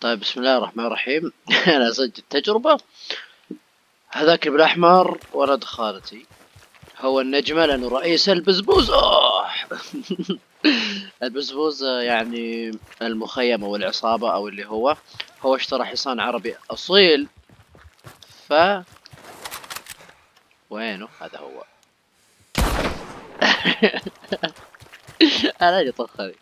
طيب بسم الله الرحمن الرحيم. أنا أسجل تجربة. هذاك بالأحمر ولد خالتي، هو النجمة لأنه رئيس البزبوز. البزبوز يعني المخيم أو العصابة أو اللي هو اشترى حصان عربي أصيل. ف وينه هذا هو. أنا اللي طخني.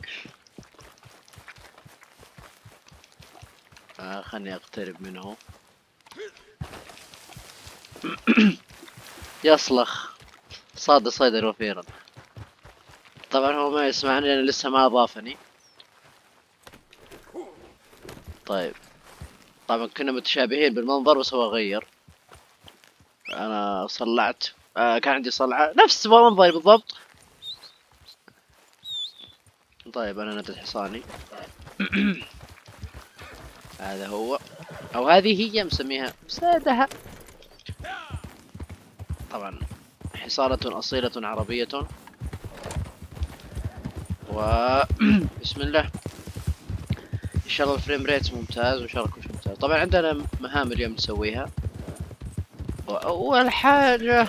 خلني أقترب منه. يصلخ صاد صيدا وفيرا. طبعا هو ما يسمعني لأنه لسه ما أضافني. طيب طبعا كنا متشابهين بالمنظر بس هو غير. انا صلعت. كان عندي صلعة نفس منظري بالضبط. طيب انا نزلت حصاني. هذا هو او هذه هي مسميها مساعدها. طبعا حصانة اصيلة عربية و بسم الله. ان شاء الله الفريم ريت ممتاز وان شاء الله كل شيء ممتاز. طبعا عندنا مهام اليوم نسويها. واول حاجة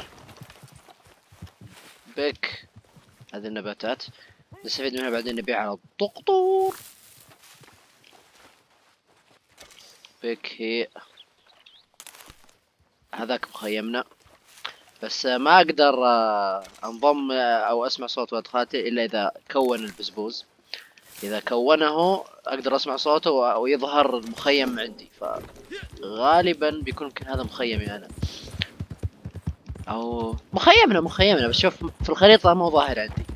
بك هذه النباتات نستفيد منها بعدين نبيعها على الدكتور. بك هي هذاك مخيمنا. بس ما اقدر انضم او اسمع صوت ولد خالتي الا اذا كون البزبوز. اذا كونه اقدر اسمع صوته ويظهر المخيم عندي، فغالبا بيكون يمكن هذا مخيمي انا او مخيمنا بس شوف في الخريطة مو ظاهر عندي.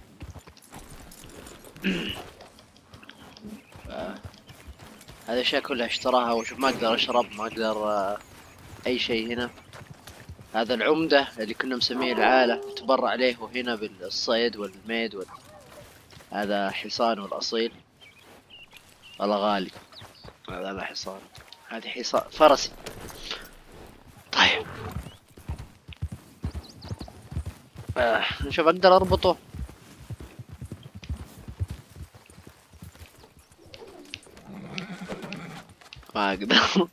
هذه الاشياء كلها اشتراها وشوف ما اقدر اشرب ما اقدر اي شيء هنا. هذا العمدة اللي كنا مسميه العالة تبرع عليه هنا بالصيد والميد هذا حصانه الأصيل. والله غالي. هذا لا حصان، هذه حصان فرسي. طيب نشوف اقدر اربطه. ما اقدر.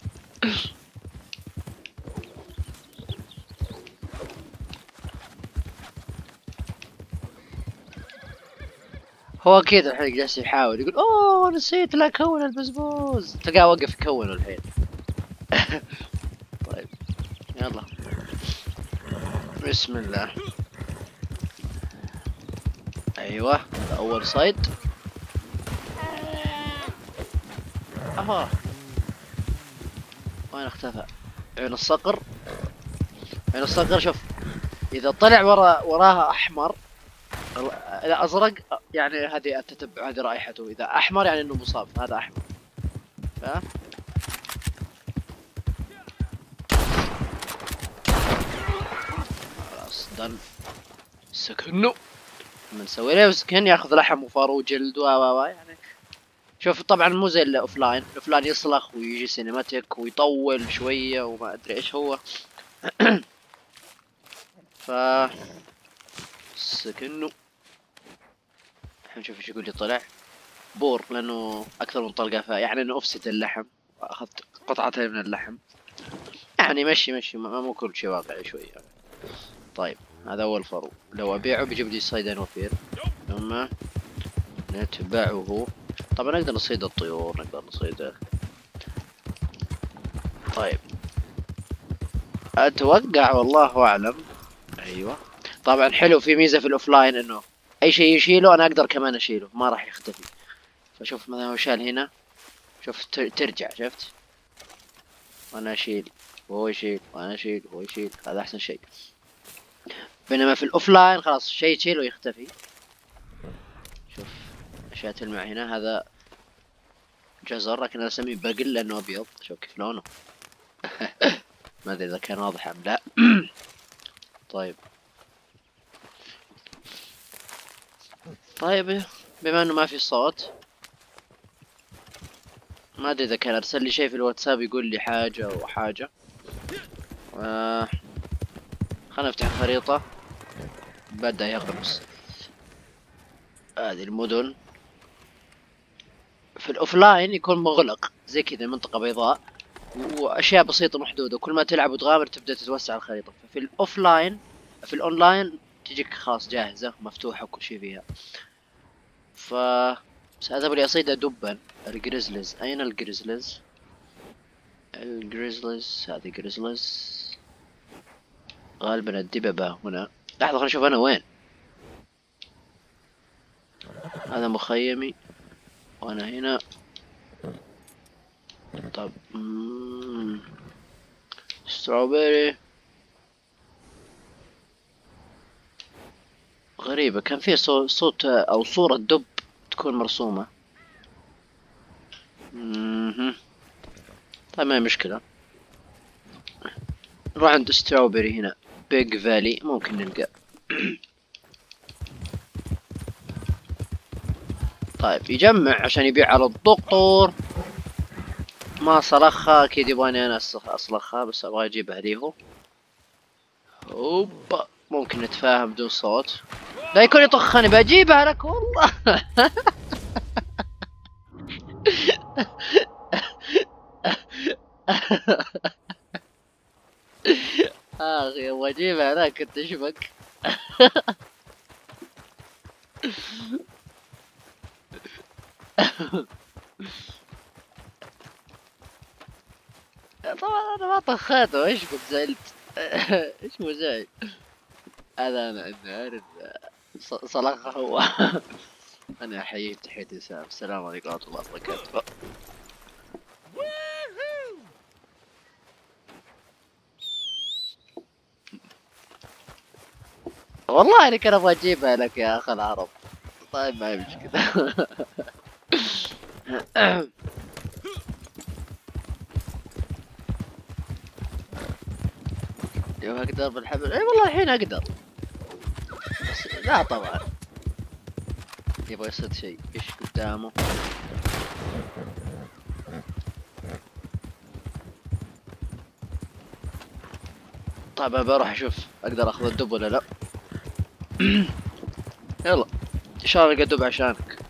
هو اكيد الحين جالس يحاول يقول اوه نسيت لا اكون البزبوز، تلقاه وقف يكونه الحين. طيب يلا بسم الله. ايوه هذا اول صيد. اها وين اختفى؟ عين الصقر. عين الصقر شوف اذا طلع وراها احمر اذا ازرق يعني هذه التتبع، هذه رائحته. اذا احمر يعني انه مصاب، هذا احمر. ها خلاص دن. سكنه بنسوي له سكن ياخذ لحم وفار وجلد يعني. شوف طبعا مو زي الاوفلاين. الاوفلاين يصلخ ويجي سينماتيك ويطول شويه وما ادري ايش هو. ف سكنه الحين نشوف ايش يقول لي. طلع بور لانه اكثر من طلقه، يعني انه افسد اللحم. اخذت قطعتين من اللحم يعني مشي مو كل شيء واقعي شوي يعني. طيب هذا اول فرو، لو ابيعه بيجيب لي صيدين وفير ثم نتبعه. طبعا نقدر نصيد الطيور نقدر نصيده. طيب اتوقع والله اعلم. ايوه طبعا حلو في ميزه في الاوفلاين انه اي شيء يشيله انا اقدر كمان اشيله ما راح يختفي. فشوف مثلا هو شال هنا شوف ترجع شفت وانا اشيل وهو يشيل وانا اشيل وهو يشيل. هذا احسن شيء. بينما في الاوفلاين خلاص شيء تشيله ويختفي. شوف اشياء تلمع هنا. هذا جزر لكن انا اسميه بقل لانه ابيض. شوف كيف لونه. ما ادري اذا كان واضح ام لا. طيب طيب بما انه ما في صوت ما ادري اذا كان ارسل لي شيء في الواتساب يقول لي حاجة او حاجة. خلنا نفتح الخريطة. بدأ يغمس هذه المدن. في الاوفلاين يكون مغلق زي كذا، منطقة بيضاء واشياء بسيطة محدودة، وكل ما تلعب وتغامر تبدأ تتوسع الخريطة. ففي الاوفلاين في الاونلاين تجيك خلاص جاهزة مفتوحة وكل شي فيها. ف سأذهب لأصيد دبا. الجريزليز، أين الجريزليز؟ الجريزليز، هذه جريزليز غالبا الدببة هنا. لحظة خليني أشوف أنا وين. هذا مخيمي وأنا هنا. طب ستروبيري غريبة، كان في صوت أو صورة دب تكون مرسومة. طيب ما هي مشكلة، نروح عند ستروبيري هنا. بيج فالي ممكن نلقى. طيب يجمع عشان يبيع على الدكتور. ما صرخها اكيد يبغاني انا اصلخها، بس ابغى اجيبها ليه. اوبا ممكن نتفاهم بدون صوت. لا يكون يطخني، بجيبها لك والله. اخي ابغى اجيبها لك انت شبك. طبعا انا ما طخيته، ايش بك زعلت؟ ايش مزعج هذا؟ انا عارف صلخه هو. انا احييك تحية السلام. السلام عليكم ورحمة الله وبركاته. والله انا كان ابغى اجيبها لك يا اخ العرب. طيب ما هي مشكلة. يوم اقدر بالحبل، اي والله الحين اقدر، بس لا طبعا يبغى يصيد شيء. ايش قدامه؟ طيب انا بروح اشوف اقدر اخذ الدب ولا لا. يلا ان شاء الله القى دب عشانك.